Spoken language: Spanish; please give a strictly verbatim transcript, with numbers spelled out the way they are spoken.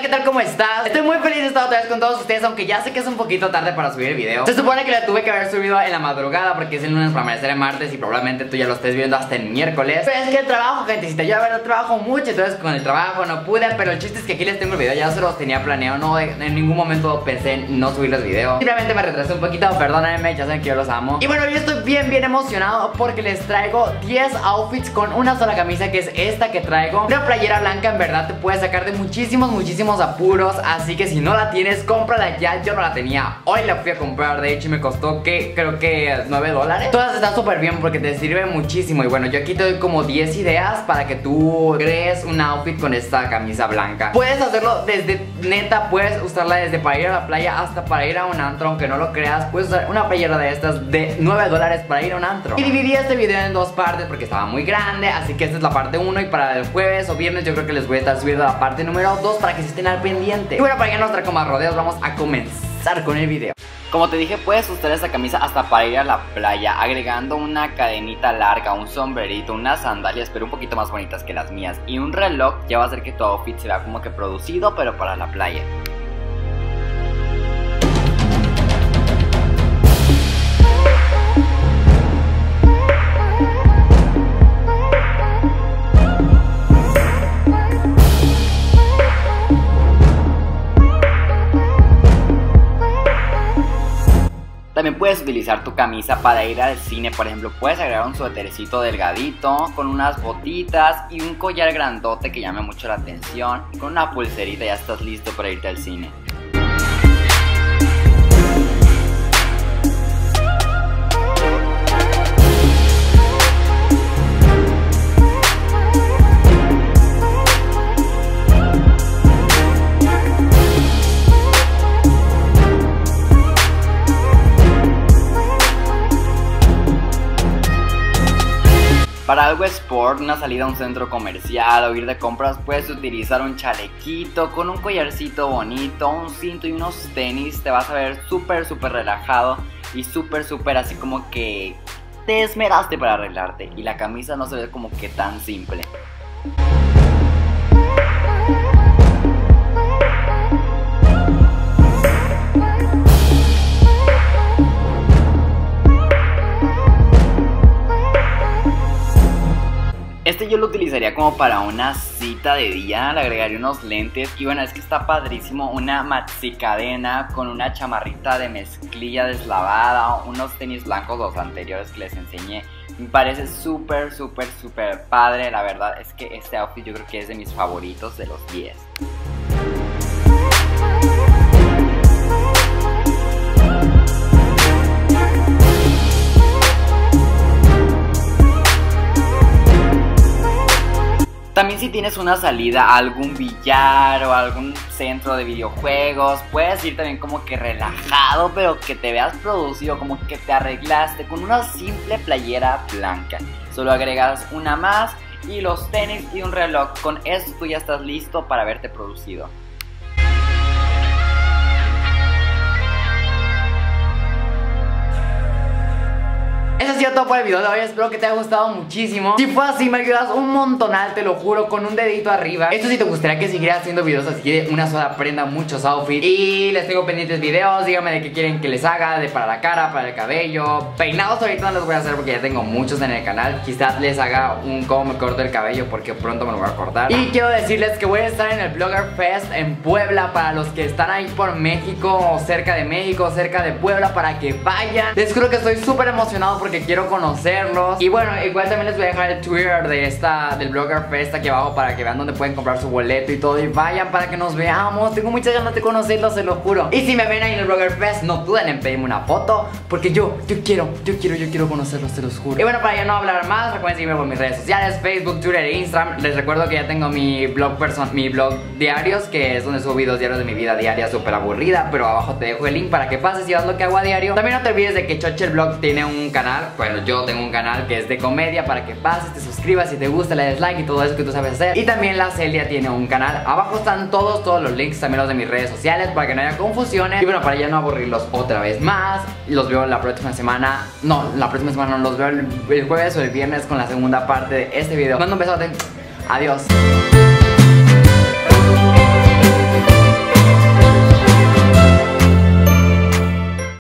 ¿qué tal? ¿Cómo estás? Estoy muy feliz de estar otra vez con todos ustedes, aunque ya sé que es un poquito tarde para subir el video. Se supone que lo tuve que haber subido en la madrugada porque es el lunes para amanecer el martes y probablemente tú ya lo estés viendo hasta el miércoles. Pero es que el trabajo, gentecita, yo la verdad trabajo mucho, entonces con el trabajo no pude. Pero el chiste es que aquí les tengo el video, ya se los tenía planeado. No, en ningún momento pensé en no subirles video. Simplemente me retrasé un poquito, perdónenme, ya saben que yo los amo. Y bueno, yo estoy bien, bien emocionado porque les traigo diez outfits con una sola camisa, que es esta que traigo. Una playera blanca en verdad te puede sacar de muchísimos, muchísimos apuros. Así que si no la tienes, cómprala ya. Yo no la tenía, hoy la fui a comprar. De hecho me costó que creo que nueve dólares. Todas están súper bien porque te sirven muchísimo. Y bueno, yo aquí te doy como diez ideas para que tú crees un outfit con esta camisa blanca. Puedes hacerlo desde, neta, puedes usarla desde para ir a la playa hasta para ir a un antro. Aunque no lo creas, puedes usar una playera de estas de nueve dólares para ir a un antro. Y dividí este video en dos partes porque estaba muy grande, así que esta es la parte uno. Y para el jueves o viernes yo creo que les voy a estar subiendo la parte número dos para que se estén al pendiente. Y bueno, para que no nos traiga más rodeos, vamos a comenzar con el video. Como te dije, puedes usar esta camisa hasta para ir a la playa, agregando una cadenita larga, un sombrerito, unas sandalias pero un poquito más bonitas que las mías, y un reloj. Ya va a hacer que tu outfit se vea como que producido, pero para la playa. También puedes utilizar tu camisa para ir al cine. Por ejemplo, puedes agregar un suétercito delgadito con unas botitas y un collar grandote que llame mucho la atención. Con una pulserita ya estás listo para irte al cine. Para algo sport, una salida a un centro comercial o ir de compras, puedes utilizar un chalequito con un collarcito bonito, un cinto y unos tenis. Te vas a ver súper súper relajado y súper súper así como que te esmeraste para arreglarte. Y la camisa no se ve como que tan simple. Este yo lo utilizaría como para una cita de día, le agregaría unos lentes. Y bueno, es que está padrísimo, una maxicadena con una chamarrita de mezclilla deslavada, unos tenis blancos, los anteriores que les enseñé. Me parece súper, súper, súper padre. La verdad es que este outfit yo creo que es de mis favoritos de los diez. También si tienes una salida a algún billar o algún centro de videojuegos, puedes ir también como que relajado, pero que te veas producido, como que te arreglaste con una simple playera blanca. Solo agregas una más y los tenis y un reloj. Con eso tú ya estás listo para verte producido. Eso ha sido todo por el video de hoy, espero que te haya gustado muchísimo. Si fue así, me ayudas un montonal, te lo juro, con un dedito arriba. Esto si te gustaría que siguiera haciendo videos así de una sola prenda, muchos outfits. Y les tengo pendientes videos, díganme de qué quieren que les haga, de para la cara, para el cabello. Peinados ahorita no los voy a hacer porque ya tengo muchos en el canal. Quizás les haga un cómo me corto el cabello porque pronto me lo voy a cortar. Y quiero decirles que voy a estar en el Blogger Fest en Puebla. Para los que están ahí por México, o cerca de México, cerca de Puebla, para que vayan. Les juro que estoy súper emocionado porque que quiero conocerlos. Y bueno, igual también les voy a dejar el Twitter de esta, del Blogger Fest aquí abajo, para que vean dónde pueden comprar su boleto y todo. Y vayan para que nos veamos. Tengo muchas ganas de conocerlos, se lo juro. Y si me ven ahí en el Blogger Fest, no duden en pedirme una foto, porque yo, yo quiero, yo quiero, yo quiero conocerlos, se los juro. Y bueno, para ya no hablar más, recuerden seguirme por mis redes sociales, Facebook, Twitter e Instagram. Les recuerdo que ya tengo mi blog person, mi blog diarios, que es donde subo videos diarios de mi vida diaria súper aburrida. Pero abajo te dejo el link para que pases y veas lo que hago a diario. También no te olvides de que Choche el Blog tiene un canal. Bueno, yo tengo un canal que es de comedia, para que pases, te suscribas, si te gusta le des like y todo eso que tú sabes hacer. Y también la Celia tiene un canal. Abajo están todos, todos los links, también los de mis redes sociales, para que no haya confusiones. Y bueno, para ya no aburrirlos otra vez más, los veo la próxima semana. No, la próxima semana no, los veo el, el jueves o el viernes con la segunda parte de este video. Mando un besote, adiós.